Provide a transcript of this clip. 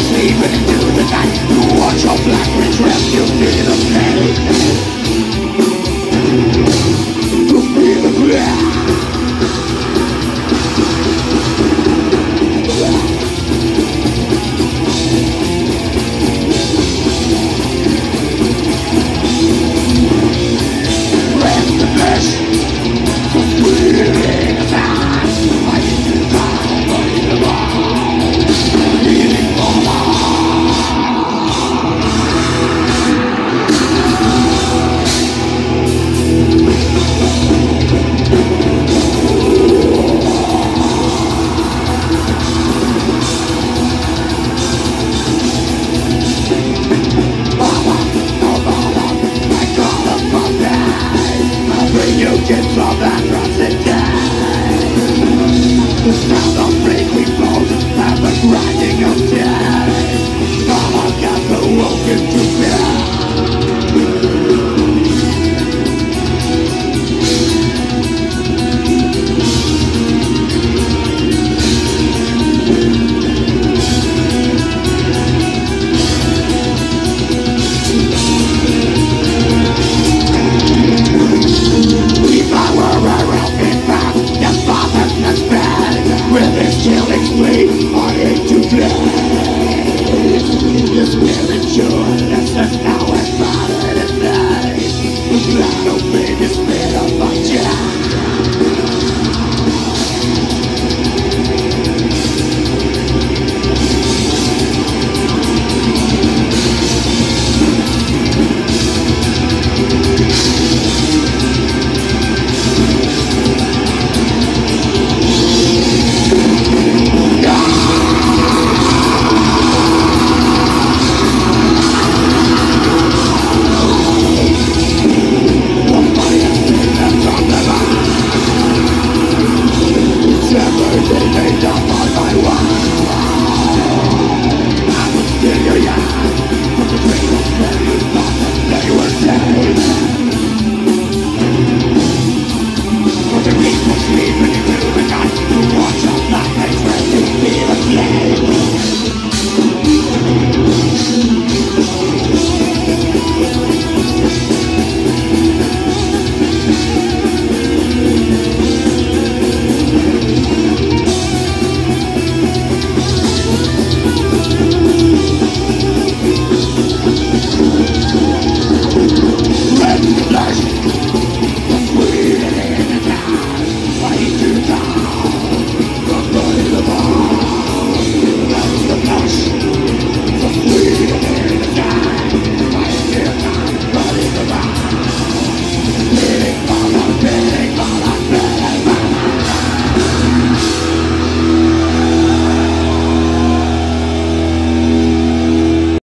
sleeping into the night. You watch your black rich rap, you feel the pain. You feel the pain. Rest the flesh, breathing fast. I need to die, but in the wall, healing for kids from that rusted day. The sound of breaking bones and the grinding of tears. Mama got awoken to fear. With this killing spree, I hate to play. This